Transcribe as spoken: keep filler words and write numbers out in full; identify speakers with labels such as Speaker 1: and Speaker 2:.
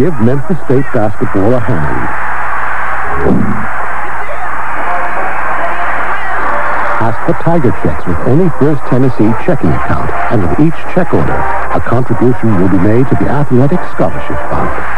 Speaker 1: Give Memphis State basketball a hand. Ask for Tiger checks with any First Tennessee checking account, and with each check order, a contribution will be made to the Athletic Scholarship Fund.